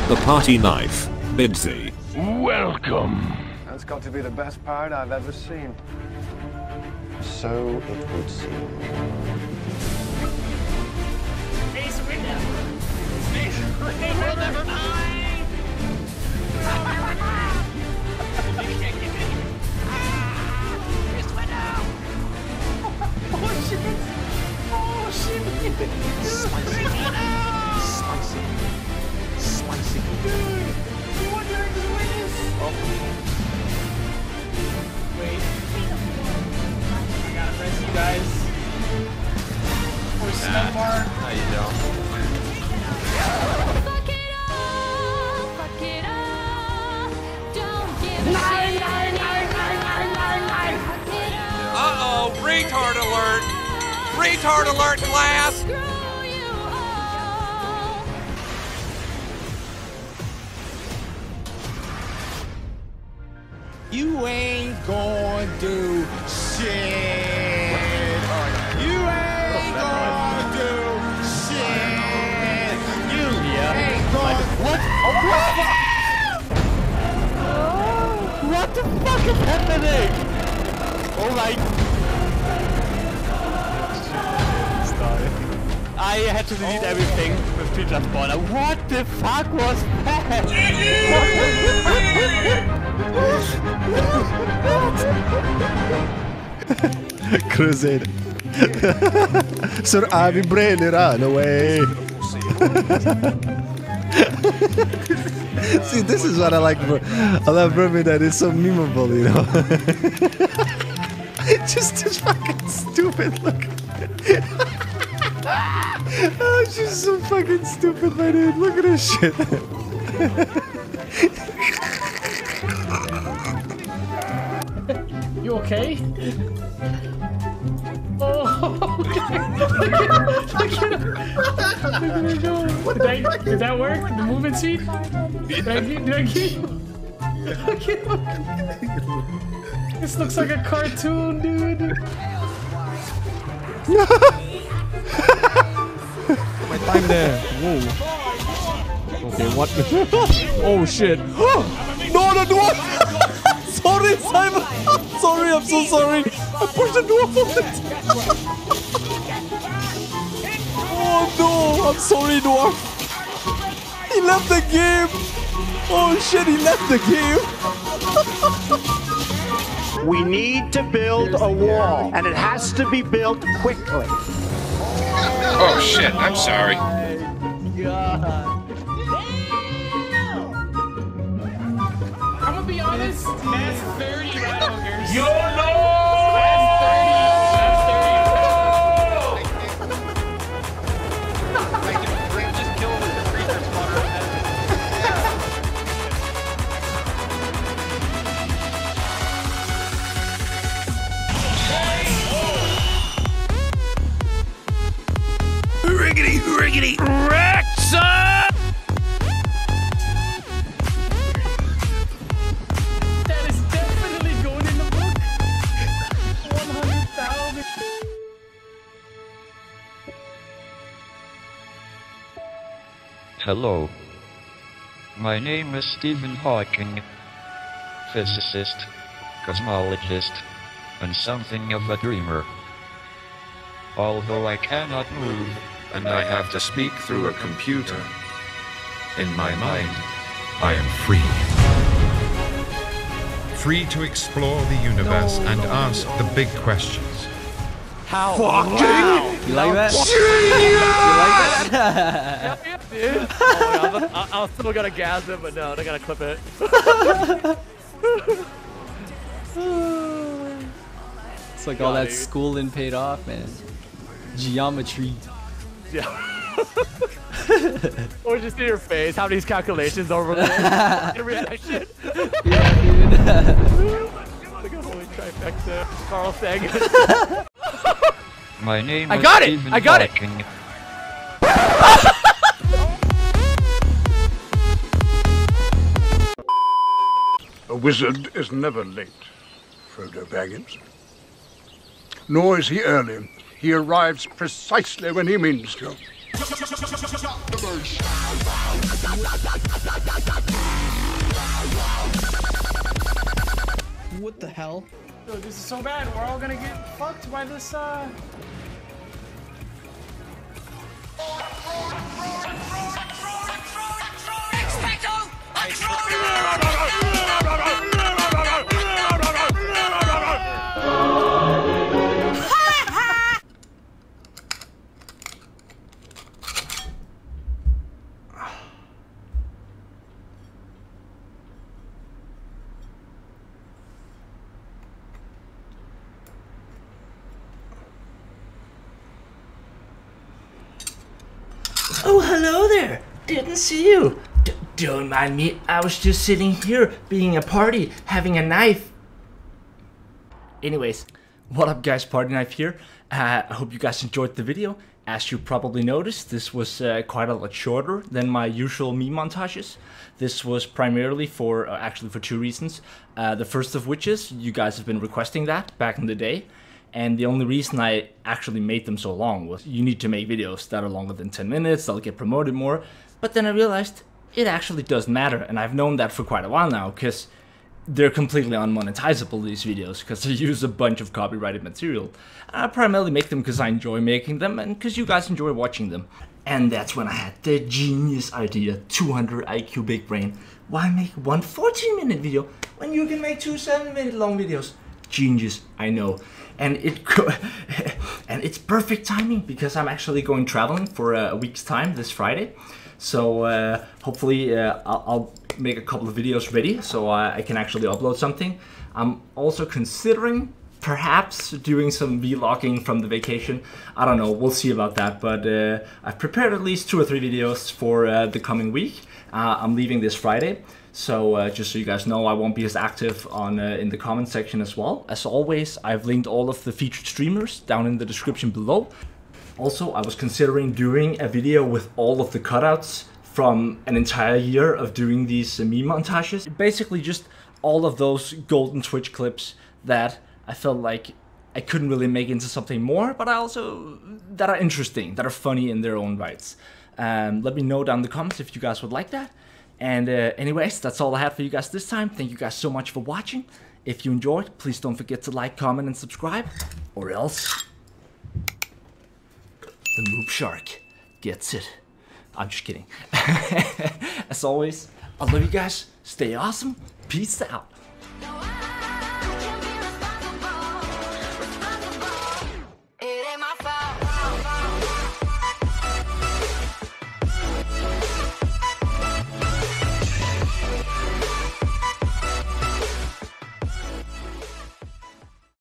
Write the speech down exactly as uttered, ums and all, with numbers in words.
the party knife, Bidsy. Welcome. That's got to be the best part I've ever seen. So it would seem. Ace window. Ace window. Never mind. Ace window. Oh shit. Oh shit. Spicy. Spicy. Spicy. Dude, you wondering who it is? Oh. Wait. I gotta press you guys. Or Snowbar. No, you don't. Fuck it up, fuck it up. Don't give a Nine, shit. nine, nine, nine, nine, nine, nine. Fuck it up. Uh-oh, retard alert! Retard alert, class! Screw you all. You ain't gonna do shit. You ain't gonna do shit. You ain't gonna. What? What the fuck is happening? Oh my. I had to delete everything with Preacher Spawner. What the fuck was that? Crusade. Sir Abby Brain run away. See, this is what I like. I love Vermintide. It's so memeable, you know. Just this fucking stupid look. Oh, she's so fucking stupid, my dude. Look at this shit. You okay? Oh, okay. Look at him. Look at him. Look at him go. Did that, did that work? The movement speed? Did I get, did I get you? Look at him. This looks like a cartoon, dude. My time there. Whoa. Okay, what? Oh shit. No, the door! Sorry, Simon! Sorry, I'm so sorry! I pushed the door from it! Oh no! I'm sorry, Dwarf! He left the game! Oh shit, he left the game! We need to build a wall, and it has to be built quickly. Oh shit, I'm sorry. I'm gonna be honest, that's thirty rattlers. Yo, no! That's thirty. That's Just kill him with the creature spawner. Riggedy, riggedy, Rexa! That is definitely going in the book. one hundred thousand. Hello. My name is Stephen Hawking, physicist, cosmologist, and something of a dreamer. Although I cannot move, And I have to speak through a computer. In my mind, I am free. Free to explore the universe No, and no. ask the big questions. How? Fucking Wow. You like that? genius! You like that? Dude. Oh my God, I, I was still gonna gas it, but no, they're gonna clip it. It's like all that dude. schooling paid off, man. Geometry. Yeah. Or just in your face, have these calculations over there. Your reaction. Yeah, dude. Like a holy trifecta. Carl Sagan. my name I is got it! Stephen I got it! Hawking. A wizard is never late, Frodo Baggins. Nor is he early. He arrives precisely when he means to. What the hell? Dude, this is so bad. We're all gonna get fucked by this, uh... Oh, hello there. Didn't see you. D don't mind me. I was just sitting here being a party, having a knife. Anyways, what up guys, Party Knife here. Uh, I hope you guys enjoyed the video. As you probably noticed, this was uh, quite a lot shorter than my usual meme montages. This was primarily for, uh, actually for two reasons. Uh, the first of which is, you guys have been requesting that back in the day. And the only reason I actually made them so long was you need to make videos that are longer than ten minutes, they'll get promoted more. But then I realized it actually doesn't matter, and I've known that for quite a while now, because they're completely unmonetizable, these videos, because they use a bunch of copyrighted material. I primarily make them because I enjoy making them, and because you guys enjoy watching them. And that's when I had the genius idea, two hundred I Q big brain. Why make one fourteen minute video when you can make two seven minute long videos? Genius, I know. And it and it's perfect timing because I'm actually going traveling for a week's time this Friday. So uh, hopefully uh, I'll, I'll make a couple of videos ready so uh, I can actually upload something. I'm also considering perhaps doing some vlogging from the vacation. I don't know, we'll see about that, but uh, I've prepared at least two or three videos for uh, the coming week. Uh, I'm leaving this Friday. So uh, just so you guys know, I won't be as active on uh, in the comment section as well. As always, I've linked all of the featured streamers down in the description below. Also, I was considering doing a video with all of the cutouts from an entire year of doing these uh, meme montages. Basically just all of those golden Twitch clips that I felt like I couldn't really make into something more, but I also, that are interesting, that are funny in their own rights. Um, let me know down in the comments if you guys would like that. And uh, anyways, that's all I had for you guys this time. Thank you guys so much for watching. If you enjoyed, please don't forget to like, comment, and subscribe. Or else the Moob Shark gets it. I'm just kidding. As always, I love you guys. Stay awesome. Peace out.